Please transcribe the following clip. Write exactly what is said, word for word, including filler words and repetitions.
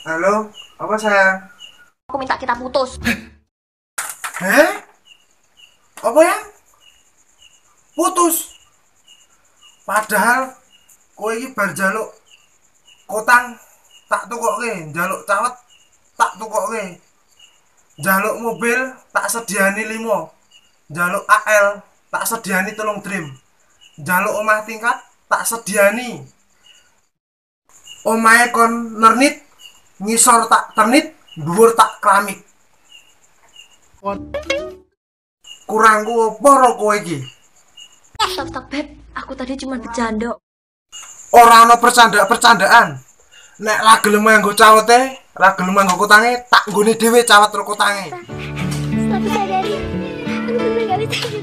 Halo, apa sayang? Aku minta kita putus. Heh? Apa ya? Putus? Padahal kowe iki bar njaluk kotang tak tukokke, njaluk cawet tak tukokke. Njaluk mobil tak sediani limo. Njaluk A L tak sediani telung dream. Njaluk omah tingkat tak sediani. Omahe kon nernit, ngisor tak ternit, dhuwur tak keramik. Kurangku apa ro kowe iki? Stop, stop, Beb. Aku tadi cuma bercanda. Ora ana percanda-percandaan. Nek ra gelem nganggo cawete, ra gelem nganggo kotange, tak nggone dhewe cawet ro kotange. Setelah aku sadari, aku benar-benar gak bisa hidup